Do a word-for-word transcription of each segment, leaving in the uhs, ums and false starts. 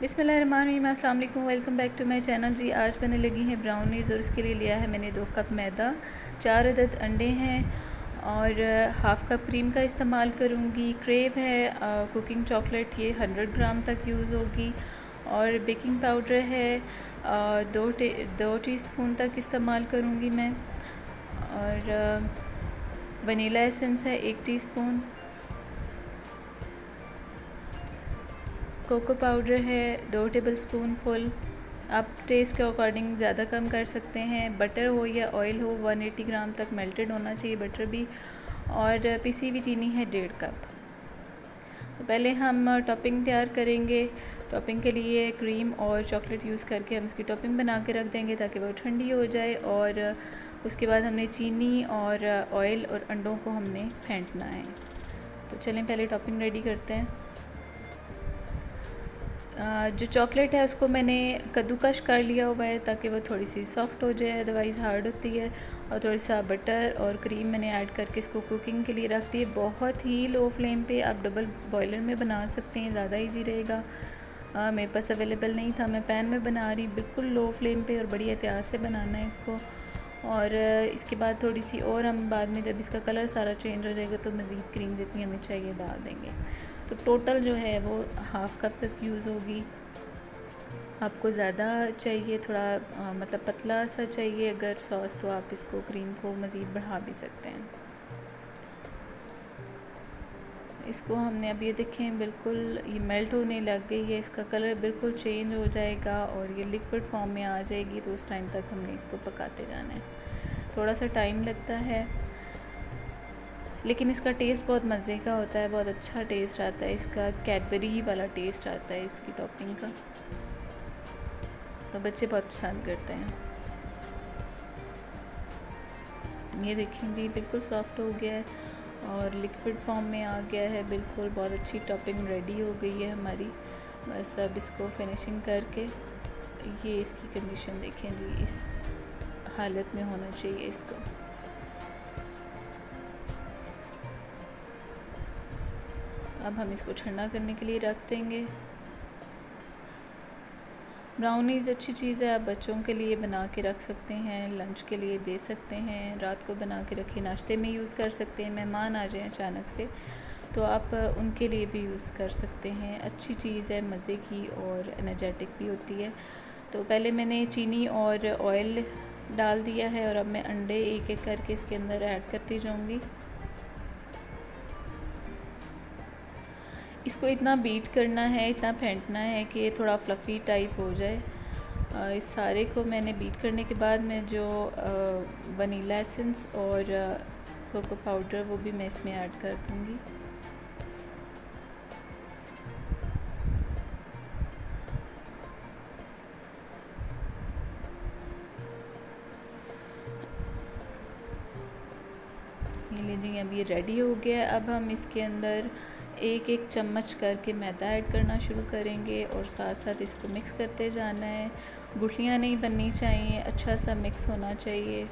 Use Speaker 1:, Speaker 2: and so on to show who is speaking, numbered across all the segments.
Speaker 1: बिस्मिल्लाहिर्रहमानिर्रहीम, अस्सलाम वालेकुम। Welcome back to my channel. जी आज मैंने लगी हैं ब्राउनीज़ और इसके लिए लिया है मैंने दो कप मैदा, चार अदद अंडे हैं और हाफ़ कप क्रीम का इस्तेमाल करूँगी। क्रेव है आ, कुकिंग चॉकलेट, ये हंड्रेड ग्राम तक यूज़ होगी। और बेकिंग पाउडर है आ, दो टे दो टीस्पून तक इस्तेमाल करूँगी मैं। और वनीला एसेंस है एक टीस्पून। कोको पाउडर है दो टेबल स्पून फुल। आप टेस्ट के अकॉर्डिंग ज़्यादा कम कर सकते हैं। बटर हो या ऑयल हो एक सौ अस्सी ग्राम तक मेल्टेड होना चाहिए बटर भी। और पिसी हुई चीनी है डेढ़ कप। तो पहले हम टॉपिंग तैयार करेंगे। टॉपिंग के लिए क्रीम और चॉकलेट यूज़ करके हम इसकी टॉपिंग बना के रख देंगे ताकि वो ठंडी हो जाए। और उसके बाद हमने चीनी और ऑयल और अंडों को हमने फेंटना है। तो चलें पहले टॉपिंग रेडी करते हैं। जो चॉकलेट है उसको मैंने कद्दूकश कर लिया हुआ है ताकि वो थोड़ी सी सॉफ़्ट हो जाए, अदरवाइज़ हार्ड होती है। और थोड़ा सा बटर और क्रीम मैंने ऐड करके इसको कुकिंग के लिए रख दी है। बहुत ही लो फ्लेम पे आप डबल बॉयलर में बना सकते हैं, ज़्यादा इजी रहेगा। आ, मेरे पास अवेलेबल नहीं था, मैं पैन में बना रही, बिल्कुल लो फ्लेम पे और बड़ी एहतियात से बनाना है इसको। और इसके बाद थोड़ी सी और हम बाद में जब इसका कलर सारा चेंज हो जाएगा तो मज़ीद क्रीम जितनी हमें चाहिए डाल देंगे। तो टोटल जो है वो हाफ़ कप तक यूज़ होगी। आपको ज़्यादा चाहिए, थोड़ा आ, मतलब पतला सा चाहिए अगर सॉस, तो आप इसको क्रीम को मज़ीद बढ़ा भी सकते हैं। इसको हमने अब ये देखें बिल्कुल ये मेल्ट होने लग गई है, इसका कलर बिल्कुल चेंज हो जाएगा और ये लिक्विड फॉर्म में आ जाएगी। तो उस टाइम तक हमने इसको पकाते जाना है। थोड़ा सा टाइम लगता है लेकिन इसका टेस्ट बहुत मज़े का होता है, बहुत अच्छा टेस्ट आता है इसका, कैडबरी वाला टेस्ट आता है इसकी टॉपिंग का। तो बच्चे बहुत पसंद करते हैं। ये देखें जी बिल्कुल सॉफ्ट हो गया है और लिक्विड फॉर्म में आ गया है बिल्कुल। बहुत अच्छी टॉपिंग रेडी हो गई है हमारी। बस अब इसको फिनिशिंग करके, ये इसकी कंडीशन देखें जी, इस हालत में होना चाहिए इसको। अब हम इसको ठंडा करने के लिए रख देंगे। ब्राउनीज़ अच्छी चीज़ है, आप बच्चों के लिए बना के रख सकते हैं, लंच के लिए दे सकते हैं, रात को बना के रखें, नाश्ते में यूज़ कर सकते हैं। मेहमान आ जाएं अचानक से तो आप उनके लिए भी यूज़ कर सकते हैं। अच्छी चीज़ है, मज़े की और एनर्जेटिक भी होती है। तो पहले मैंने चीनी और ऑयल डाल दिया है और अब मैं अंडे एक एक करके इसके अंदर ऐड करती जाऊँगी। इसको इतना बीट करना है, इतना फेंटना है कि ये थोड़ा फ्लफ़ी टाइप हो जाए। इस सारे को मैंने बीट करने के बाद मैं जो वनीला एसेंस और कोको पाउडर वो भी मैं इसमें ऐड कर दूँगी। ये लीजिए अब ये रेडी हो गया। अब हम इसके अंदर एक एक चम्मच करके मैदा ऐड करना शुरू करेंगे और साथ साथ इसको मिक्स करते जाना है। गुठलियाँ नहीं बननी चाहिए, अच्छा सा मिक्स होना चाहिए।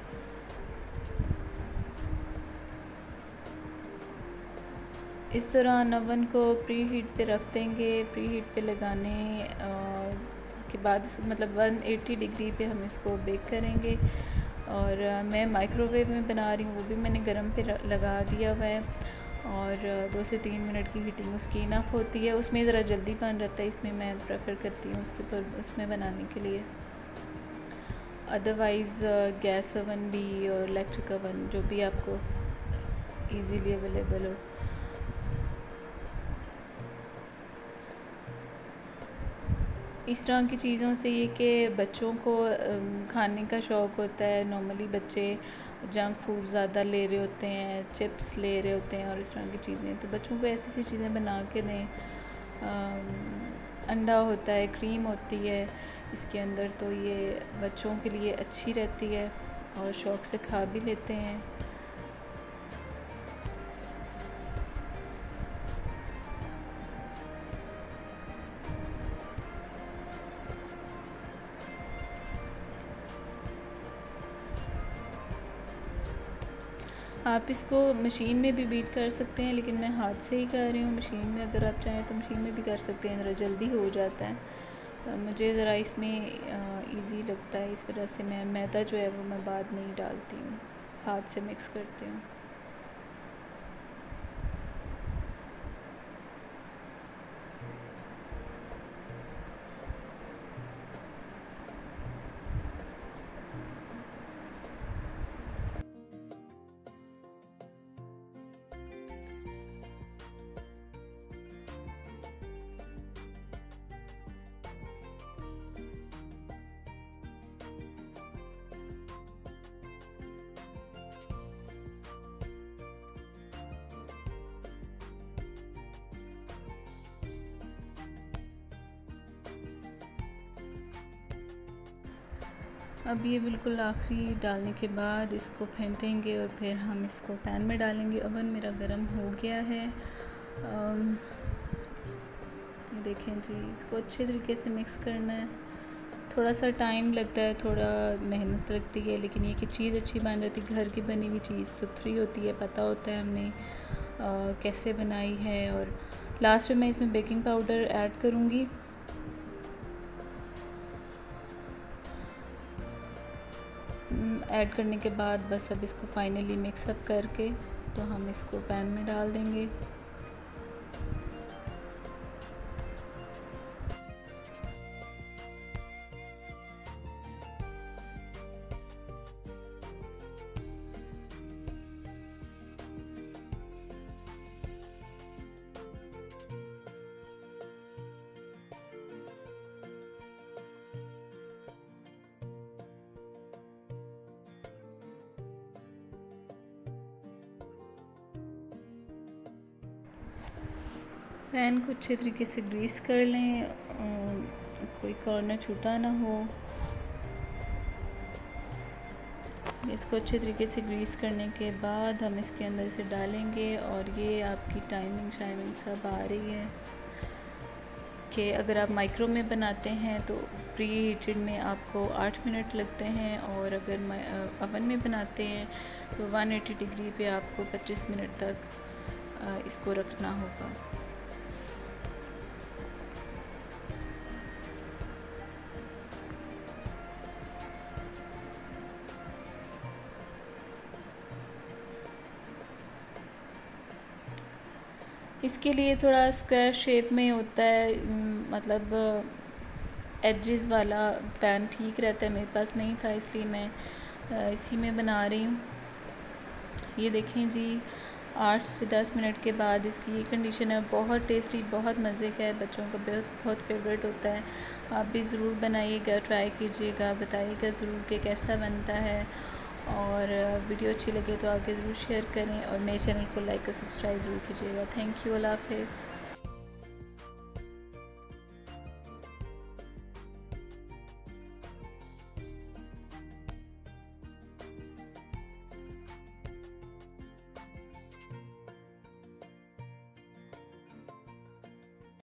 Speaker 1: इस दौरान ओवन को प्री हीट पे रख देंगे। प्री हीट पे लगाने के बाद मतलब एक सौ अस्सी डिग्री पे हम इसको बेक करेंगे। और मैं माइक्रोवेव में बना रही हूँ, वो भी मैंने गरम पे लगा दिया हुआ है और दो से तीन मिनट की हीटिंग उसकी इनफ होती है। उसमें ज़रा जल्दी बन जाता है, इसमें मैं प्रेफर करती हूँ उसके ऊपर उसमें बनाने के लिए। अदरवाइज़ गैस ओवन भी और इलेक्ट्रिक ओवन जो भी आपको इजीली अवेलेबल हो। इस तरह की चीज़ों से ये कि बच्चों को खाने का शौक़ होता है। नॉर्मली बच्चे जंक फूड ज़्यादा ले रहे होते हैं, चिप्स ले रहे होते हैं और इस तरह की चीज़ें, तो बच्चों को ऐसी ऐसी चीज़ें बना के दें। अंडा होता है, क्रीम होती है इसके अंदर, तो ये बच्चों के लिए अच्छी रहती है और शौक़ से खा भी लेते हैं। आप इसको मशीन में भी बीट कर सकते हैं, लेकिन मैं हाथ से ही कर रही हूँ। मशीन में अगर आप चाहें तो मशीन में भी कर सकते हैं, ज़रा जल्दी हो जाता है। मुझे ज़रा इसमें इजी लगता है, इस वजह से मैं मैदा जो है वो मैं बाद में ही डालती हूँ, हाथ से मिक्स करती हूँ। अब ये बिल्कुल आखिरी डालने के बाद इसको फेंटेंगे और फिर हम इसको पैन में डालेंगे। ओवन मेरा गर्म हो गया है। आम, ये देखें जी, इसको अच्छे तरीके से मिक्स करना है। थोड़ा सा टाइम लगता है, थोड़ा मेहनत लगती है, लेकिन ये कि चीज़ अच्छी बन जाती है। घर की बनी हुई चीज़ सुथरी होती है, पता होता है हमने आ, कैसे बनाई है। और लास्ट में मैं इसमें बेकिंग पाउडर ऐड करूँगी। ऐड करने के बाद बस अब इसको फाइनली मिक्सअप करके तो हम इसको पैन में डाल देंगे। पैन को अच्छे तरीके से ग्रीस कर लें, कोई कॉर्नर छूटा ना हो। इसको अच्छे तरीके से ग्रीस करने के बाद हम इसके अंदर से डालेंगे और ये आपकी टाइमिंग शाइमिंग सब आ रही है कि अगर आप माइक्रो में बनाते हैं तो प्री हीटेड में आपको आठ मिनट लगते हैं, और अगर अवन में बनाते हैं तो एक सौ अस्सी डिग्री पे आपको पच्चीस मिनट तक इसको रखना होगा। इसके लिए थोड़ा स्क्वायर शेप में होता है, मतलब एजेस वाला पैन ठीक रहता है। मेरे पास नहीं था, इसलिए मैं इसी में बना रही हूँ। ये देखें जी, आठ से दस मिनट के बाद इसकी ये कंडीशन है। बहुत टेस्टी, बहुत मज़े का है, बच्चों का बहुत बहुत फेवरेट होता है। आप भी ज़रूर बनाइएगा, ट्राई कीजिएगा, बताइएगा ज़रूर कि कैसा बनता है। और वीडियो अच्छी लगे तो आगे ज़रूर शेयर करें और मेरे चैनल को लाइक और सब्सक्राइब ज़रूर कीजिएगा। थैंक यू, अल्लाह हाफ़िज़।